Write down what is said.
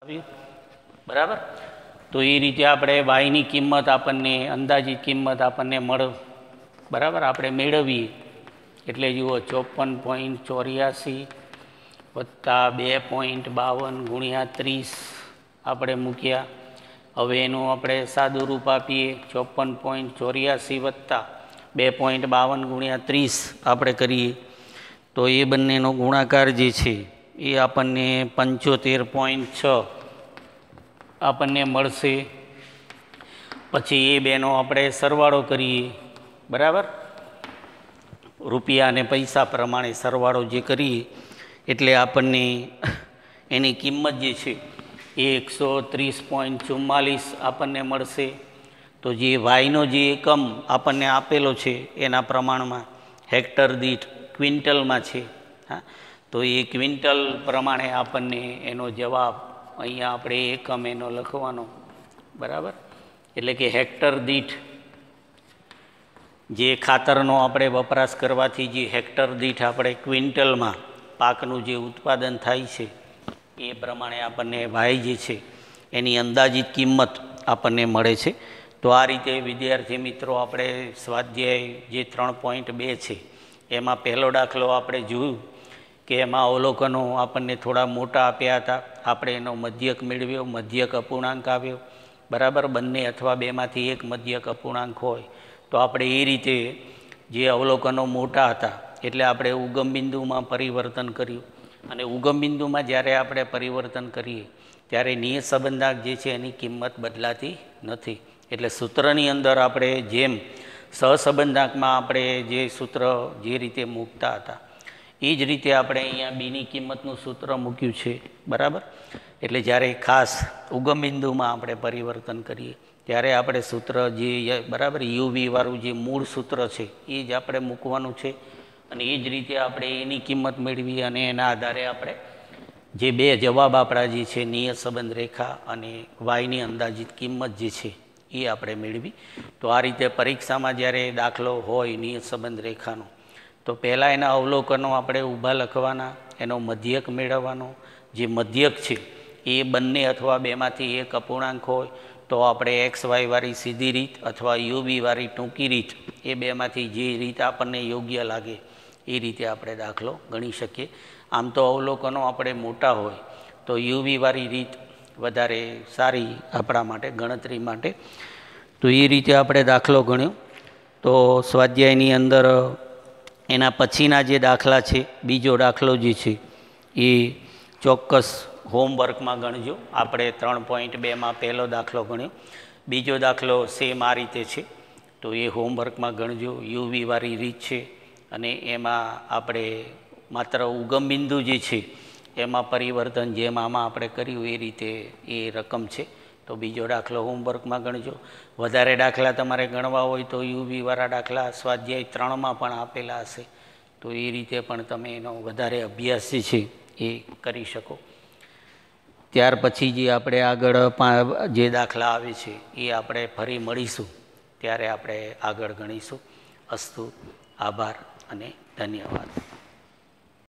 बराबर। तो ये रीते आपणे वायनी किंमत आपने अंदाजित किंमत आपने मळे बराबर आपणे मेळवीए एटले जुओ 54.84 वत्ता 2.52 गुणिया 30 આપણે મૂક્યા। હવે એનું આપણે સાદું રૂપ આપીએ 54.84 વત્તા 2.52 ગુણ્યા 30 આપણે કરીએ તો એ બંનેનો ગુણાકાર જે છે એ આપણને 75.6 આપણને મળશે। પછી એ બેનો આપણે સરવાળો કરીએ બરાબર, રૂપિયા અને પૈસા પ્રમાણે સરવાળો જે કરીએ એટલે આપણને એની કિંમત જે છે એ 130.44 આપણને મળશે। તો જે વાયનો જે એકમ આપણને આપેલો છે એના પ્રમાણમાં હેક્ટર દીઠ ક્વિન્ટલમાં છે। હા, તો એ ક્વિન્ટલ પ્રમાણે આપણને એનો જવાબ અહીંયા આપણે એકમ એનો લખવાનો બરાબર, એટલે કે હેક્ટર દીઠ જે ખાતરનો આપણે વપરાશ કરવાથી જે હેક્ટર દીઠ આપણે ક્વિન્ટલમાં પાકનું જે ઉત્પાદન થાય છે એ પ્રમાણે આપણને વાય જે છે એની અંદાજિત કિંમત આપણને મળે છે। તો આ રીતે વિદ્યાર્થી મિત્રો આપણે સ્વાધ્યાય જે 3.2 છે એમાં પહેલો દાખલો આપણે જોયું કે એમાં અવલોકનો આપણને થોડા મોટા આપ્યા હતા, આપણે એનો મધ્યક મેળવ્યો, મધ્યક અપૂર્ણાંક આવ્યો બરાબર। બંને અથવા બેમાંથી એક મધ્યક અપૂર્ણાંક હોય તો આપણે એ રીતે જે અવલોકનો મોટા હતા એટલે આપણે ઉગમ બિંદુમાં પરિવર્તન કર્યું અને ઉગમ બિંદુમાં જ્યારે આપણે પરિવર્તન કરીએ ત્યારે નિયત સંબંધાંક જે છે એની કિંમત બદલાતી નથી। એટલે સૂત્રની અંદર આપણે જેમ સહસંબંધાંકમાં આપણે જે સૂત્ર જે રીતે મૂકતા હતા એ જ રીતે આપણે અહીંયા બીની કિંમતનું સૂત્ર મૂક્યું છે બરાબર। એટલે જ્યારે ખાસ ઉગમ બિંદુમાં આપણે પરિવર્તન કરીએ ત્યારે આપણે સૂત્ર જે બરાબર યુવી વાળું જે મૂળ સૂત્ર છે એ જ આપણે મૂકવાનું છે અને એ જ રીતે આપણે એની કિંમત મેળવી અને એના આધારે આપણે જે બે જવાબ આપણા જે છે નિયત સંબંધ રેખા અને વાયની અંદાજિત કિંમત જે છે એ આપણે મેળવી। તો આ રીતે પરીક્ષામાં જ્યારે દાખલો હોય નિયત સંબંધ રેખાનો તો પહેલાં એના અવલોકનો આપણે ઊભા લખવાના, એનો મધ્યક મેળવવાનો, જે મધ્યક છે એ બંને અથવા બેમાંથી એક અપૂર્ણાંક હોય તો આપણે એક્સ વાય વાળી સીધી રીત અથવા યુવી વાળી ટૂંકી રીત એ બેમાંથી જે રીત આપણને યોગ્ય લાગે એ રીતે આપણે દાખલો ગણી શકીએ। આમ તો અવલોકનો આપણે મોટા હોય તો યુવી વાળી રીત વધારે સારી આપણા માટે ગણતરી માટે। તો એ રીતે આપણે દાખલો ગણ્યો। તો સ્વાધ્યાયની અંદર એના પછીના જે દાખલા છે, બીજો દાખલો જે છે એ ચોક્કસ હોમવર્કમાં ગણજો। આપણે 3.2માં પહેલો દાખલો ગણ્યો, બીજો દાખલો સેમ આ રીતે છે તો એ હોમવર્કમાં ગણજો। યુવી વાળી રીત છે અને એમાં આપણે માત્ર ઉગમ બિંદુ જે છે એમાં પરિવર્તન જેમ આમાં આપણે કર્યું એ રીતે એ રકમ છે તો બીજો દાખલો હોમવર્કમાં ગણજો। વધારે દાખલા તમારે ગણવા હોય તો યુવી વાળા દાખલા સ્વાધ્યાય 3માં પણ આપેલા હશે તો એ રીતે પણ તમે એનો વધારે અભ્યાસ જે છે એ કરી શકો। ત્યાર પછી જે આપણે આગળ જે દાખલા આવે છે એ આપણે ફરી મળીશું ત્યારે આપણે આગળ ગણીશું। અસ્તુ, આભાર અને ધન્યવાદ।